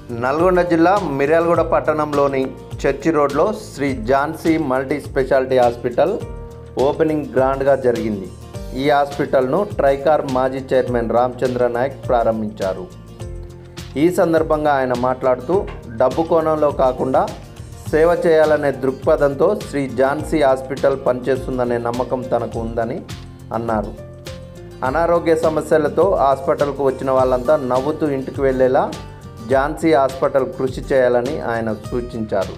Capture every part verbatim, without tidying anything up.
నల్గొండ జిల్లా మిర్యాలగూడ పట్టణంలోని చర్చి రోడ్లో Shri Jhansi multi speciality hospital opening గ్రాండ్గా జరిగింది. ఈ హాస్పిటల్ను ట్రైకార్ మాజీ చైర్మన్ రామచంద్ర నాయక్ ప్రారంభించారు. ఈ సందర్భంగా ఆయన మాట్లాడుతూ డబ్బు కోణంలో కాకుండా సేవ చేయాలనే దృక్పథంతో శ్రీ ఝాన్సీ హాస్పిటల్ పనిచేస్తుందనే నమ్మకం తనకు ఉందని అన్నారు. అనారోగ్య సమస్యలతో హాస్పిటల్కు వచ్చిన వాళ్ళంతా నవ్వుతూ ఇంటికి వెళ్ళేలా ఝాన్సీ హాస్పిటల్ కృషి చేయాలని ఆయన సూచించారు.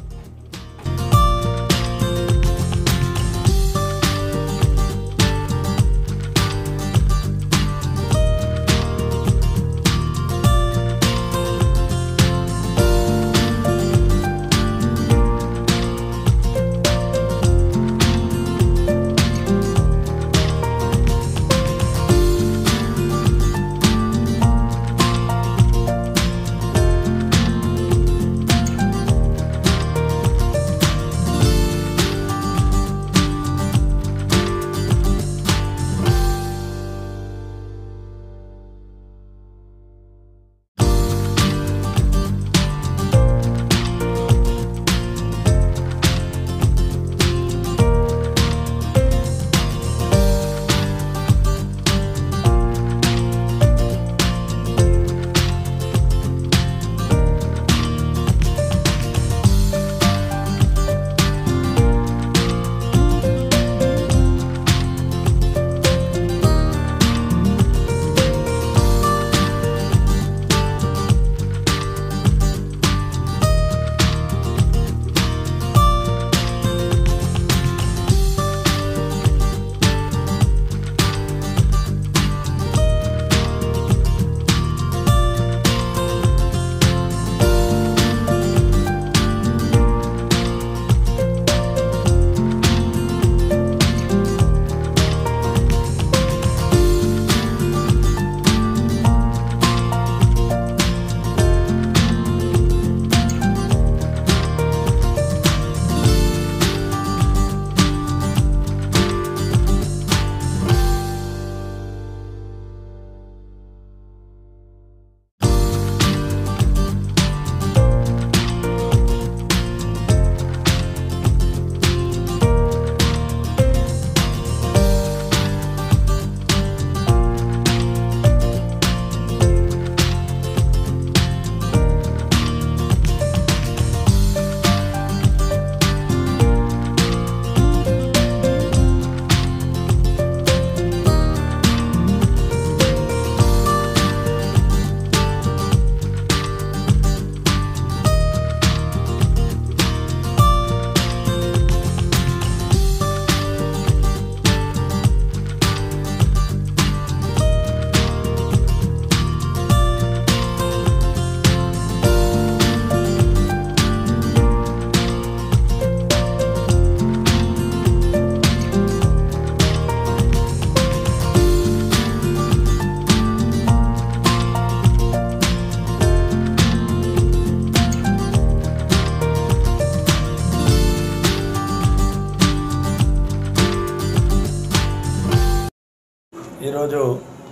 ఈరోజు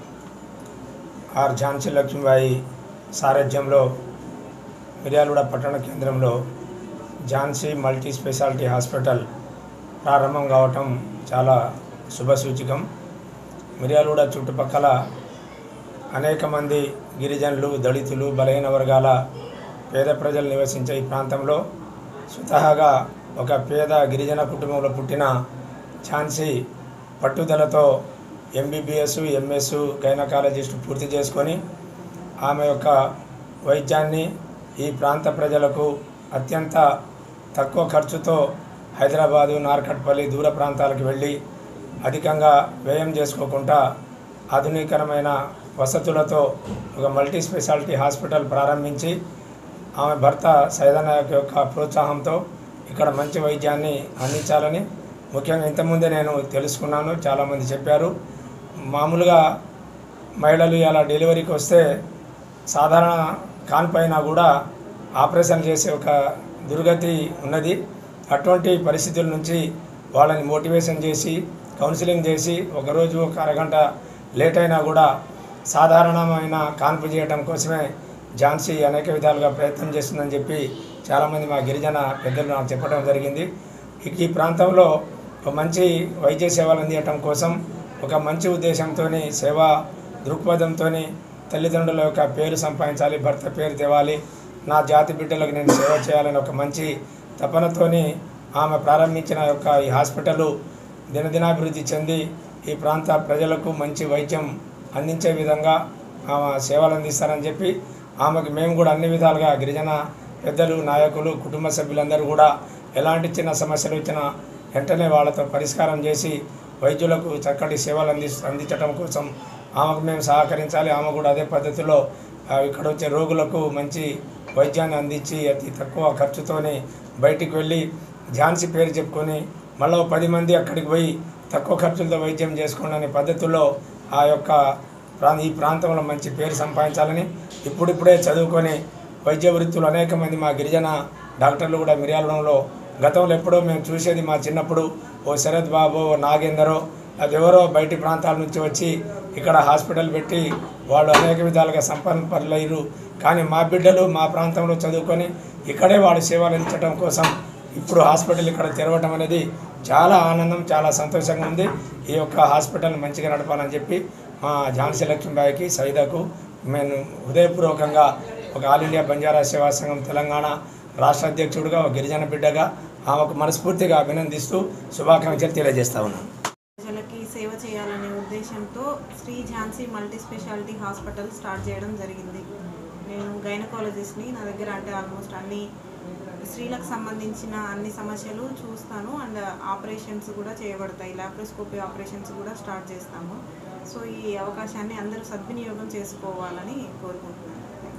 ఆర్ ఝాన్సీ లక్ష్మీబాయి సారథ్యంలో మిర్యాలగూడ పట్టణ కేంద్రంలో ఝాన్సీ మల్టీ స్పెషాలిటీ హాస్పిటల్ ప్రారంభం కావటం చాలా శుభసూచకం. మిర్యాలగూడ చుట్టుపక్కల అనేక మంది గిరిజనులు, దళితులు, బలహీన వర్గాల పేద ప్రజలు నివసించే ఈ ప్రాంతంలో స్వతహాగా ఒక పేద గిరిజన కుటుంబంలో పుట్టిన ఝాన్సీ పట్టుదలతో ఎంబీబీఎస్, ఎంఎస్ గైనకాలజిస్ట్ పూర్తి చేసుకొని ఆమె యొక్క వైద్యాన్ని ఈ ప్రాంత ప్రజలకు అత్యంత తక్కువ ఖర్చుతో హైదరాబాదు, నార్కట్పల్లి దూర ప్రాంతాలకు వెళ్ళి అధికంగా వ్యయం చేసుకోకుండా ఆధునికరమైన వసతులతో ఒక మల్టీ స్పెషాలిటీ హాస్పిటల్ ప్రారంభించి ఆమె భర్త సైదనాయక్ యొక్క ప్రోత్సాహంతో ఇక్కడ మంచి వైద్యాన్ని అందించాలని ముఖ్యంగా ఇంతకుముందే నేను తెలుసుకున్నాను. చాలామంది చెప్పారు. మామూలుగా మహిళలు ఇలా డెలివరీకి వస్తే సాధారణ కాన్పైన కూడా ఆపరేషన్ చేసే ఒక దుర్గతి ఉన్నది. అటువంటి పరిస్థితుల నుంచి వాళ్ళని మోటివేషన్ చేసి కౌన్సిలింగ్ చేసి ఒకరోజు ఒక అరగంట లేట్ అయినా కూడా సాధారణమైన కాన్పు చేయడం కోసమే ఝాన్సీ అనేక విధాలుగా ప్రయత్నం చేస్తుందని చెప్పి చాలామంది మా గిరిజన పెద్దలు నాకు చెప్పడం జరిగింది. ఈ ప్రాంతంలో ఒక మంచి వైద్య సేవలు అందించడం కోసం ఒక మంచి ఉద్దేశంతో సేవా దృక్పథంతో తల్లిదండ్రుల యొక్క పేరు సంపాదించాలి, భర్త పేరు తేవాలి, నా జాతి బిడ్డలకు నేను సేవ చేయాలని ఒక మంచి తపనతోని ఆమె ప్రారంభించిన యొక్క ఈ హాస్పిటల్ దినదినాభివృద్ధి చెంది ఈ ప్రాంత ప్రజలకు మంచి వైద్యం అందించే విధంగా ఆమె సేవలు అందిస్తారని చెప్పి ఆమెకు మేము కూడా అన్ని విధాలుగా గిరిజన పెద్దలు, నాయకులు, కుటుంబ సభ్యులందరూ కూడా ఎలాంటి చిన్న సమస్యలు వచ్చినా వెంటనే వాళ్ళతో పరిష్కారం చేసి వైద్యులకు చక్కటి సేవలు అంది అందించడం కోసం ఆమెకు మేము సహకరించాలి. ఆమె కూడా అదే పద్ధతిలో ఇక్కడ వచ్చే రోగులకు మంచి వైద్యాన్ని అందించి అతి తక్కువ ఖర్చుతోనే బయటికి వెళ్ళి ఝాన్సీ పేరు చెప్పుకొని మళ్ళీ పది మంది అక్కడికి పోయి తక్కువ ఖర్చులతో వైద్యం చేసుకోండి అనే పద్ధతుల్లో ఆ యొక్క ప్రా ఈ ప్రాంతంలో మంచి పేరు సంపాదించాలని ఇప్పుడిప్పుడే చదువుకొని వైద్య వృత్తులు అనేక మంది మా గిరిజన డాక్టర్లు కూడా మిర్యాలగూడెంలో గతంలో ఎప్పుడో మేము చూసేది మా చిన్నప్పుడు ఓ శరత్ బాబు, ఓ నాగేందరో అదెవరో బయటి ప్రాంతాల నుంచి వచ్చి ఇక్కడ హాస్పిటల్ పెట్టి వాళ్ళు అనేక విధాలుగా సంపన్నులయ్యారు. కానీ మా బిడ్డలు మా ప్రాంతంలో చదువుకొని ఇక్కడే వాళ్ళు సేవలు అందించడం కోసం ఇప్పుడు హాస్పిటల్ ఇక్కడ తెరవడం అనేది చాలా ఆనందం, చాలా సంతోషంగా ఉంది. ఈ యొక్క హాస్పిటల్ మంచిగా నడపాలని చెప్పి మా ఝాన్సీ లక్ష్మీబాయికి, సైదాకు నేను హృదయపూర్వకంగా ఒక ఆల్ ఇండియా బంజారా సేవా సంఘం తెలంగాణ రాష్ట్ర అధ్యక్షుడిగా, ఒక గిరిజన బిడ్డగా ఆమెకు మనస్ఫూర్తిగా అభినందిస్తూ శుభాకాంక్షలు తెలియజేస్తా ఉన్నాను. ప్రజలకి సేవ చేయాలనే ఉద్దేశంతో Shri Jhansi multi speciality hospital start చేయడం జరిగింది. నేను గైనకాలజిస్ట్ని. నా దగ్గర అంటే ఆల్మోస్ట్ అన్ని స్త్రీలకు సంబంధించిన అన్ని సమస్యలు చూస్తాను అండ్ ఆపరేషన్స్ కూడా చేయబడతాయి. లాప్రోస్కోపీ ఆపరేషన్స్ కూడా స్టార్ట్ చేస్తాము. సో ఈ అవకాశాన్ని అందరూ సద్వినియోగం చేసుకోవాలని కోరుకుంటున్నాను.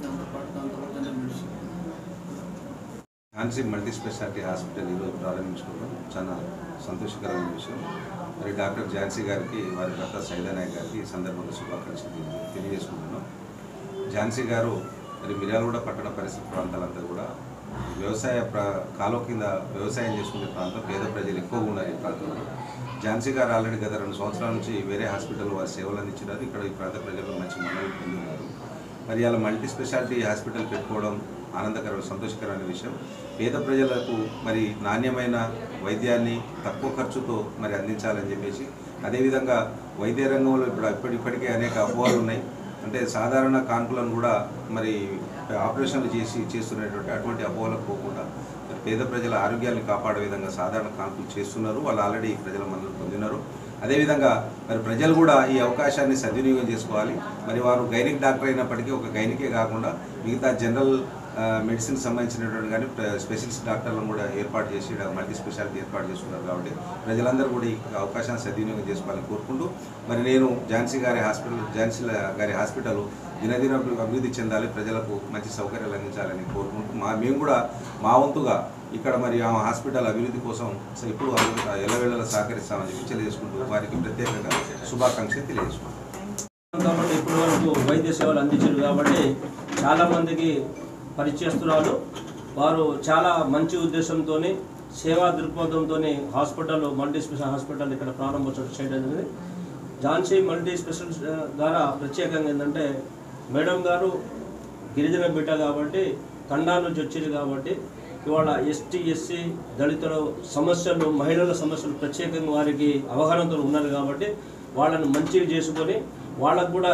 ఝాన్సీ మల్టీ స్పెషాలిటీ హాస్పిటల్ ఈరోజు ప్రారంభించుకోవడం చాలా సంతోషకరమైన విషయం. మరి డాక్టర్ ఝాన్సీ గారికి, వారి భర్త సైదానాయక్ గారికి ఈ సందర్భంగా శుభాకాంక్షలు తెలియజేసుకుంటున్నాం. ఝాన్సీ గారు మరి మిర్యాలగూడ పట్టణ పరిసర ప్రాంతాలంతా కూడా వ్యవసాయ ప్ర కాలువ కింద వ్యవసాయం చేసుకునే ప్రాంతం, పేద ప్రజలు ఎక్కువగా ఉన్నారు ఈ ప్రాంతంలో. ఝాన్సీ గారు ఆల్రెడీ గత రెండు సంవత్సరాల నుంచి వేరే హాస్పిటల్ వారి సేవలు అందించినారు. ఇక్కడ ఈ ప్రాంత ప్రజలు మంచి మనవి పొందుతున్నారు. మరి అలా మల్టీ స్పెషాలిటీ హాస్పిటల్ పెట్టుకోవడం ఆనందకరమైన, సంతోషకరమైన విషయం. పేద ప్రజలకు మరి నాణ్యమైన వైద్యాన్ని తక్కువ ఖర్చుతో మరి అందించాలని చెప్పేసి, అదేవిధంగా వైద్య రంగంలో ఇప్పుడు ఇప్పటి ఇప్పటికే అనేక అపోహలు ఉన్నాయి. అంటే సాధారణ కాన్పులను కూడా మరి ఆపరేషన్లు చేసి చేస్తున్నటువంటి అటువంటి అపోహలకు పోకుండా పేద ప్రజల ఆరోగ్యాన్ని కాపాడే విధంగా సాధారణ కాన్పులు చేస్తున్నారు. వాళ్ళు ఆల్రెడీ ప్రజల మద్దతు పొందినారు. అదేవిధంగా మరి ప్రజలు కూడా ఈ అవకాశాన్ని సద్వినియోగం చేసుకోవాలి. మరి వారు గైనిక్ డాక్టర్ అయినప్పటికీ ఒక గైనికే కాకుండా మిగతా జనరల్ మెడిసిన్ సంబంధించినటువంటి కానీ స్పెషలిస్ట్ డాక్టర్లను కూడా ఏర్పాటు చేసి మల్టీ స్పెషాలిటీ ఏర్పాటు చేసుకున్నారు. కాబట్టి ప్రజలందరూ కూడా ఈ అవకాశాన్ని సద్వినియోగం చేసుకోవాలని కోరుకుంటూ, మరి నేను ఝాన్సీ గారి హాస్పిటల్ ఝాన్సీ గారి హాస్పిటల్ దినదిన అభివృద్ధి చెందాలి, ప్రజలకు మంచి సౌకర్యాలు అందించాలని కోరుకుంటూ మా మేము కూడా మా వంతుగా ఇక్కడ మరి ఆ హాస్పిటల్ అభివృద్ధి కోసం ఇప్పుడు ఎల్లవేళలా సహకరిస్తామని చెప్పి తెలియజేసుకుంటూ వారికి ప్రత్యేకంగా శుభాకాంక్షలు తెలియజేసుకుంటాం. కాబట్టి ఇప్పటి వరకు వైద్య సేవలు అందించారు కాబట్టి చాలామందికి పరిచయస్తున్నారు. వారు చాలా మంచి ఉద్దేశంతో, సేవా దృక్పథంతో హాస్పిటల్ మల్టీ స్పెషల్ హాస్పిటల్ ఇక్కడ ప్రారంభోత్సవం చేయడం జరిగింది. ఝాన్సీ మల్టీ స్పెషల్ ద్వారా ప్రత్యేకంగా ఏంటంటే, మేడం గారు గిరిజన బిడ్డ కాబట్టి, తండా నుంచి వచ్చేది కాబట్టి ఇవాళ ఎస్టీ ఎస్సీ దళితుల సమస్యలు, మహిళల సమస్యలు ప్రత్యేకంగా వారికి అవగాహనతో ఉన్నారు కాబట్టి వాళ్ళను మంచిగా చేసుకొని వాళ్ళకు కూడా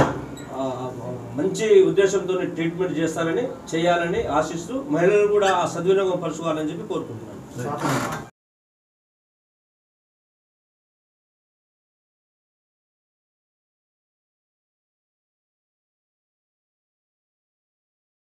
మంచి ఉద్దేశంతో ట్రీట్మెంట్ చేస్తారని చేయాలని ఆశిస్తూ మహిళలు కూడా ఆ సద్వినియోగం పరచుకోవాలని చెప్పి కోరుకుంటున్నాను.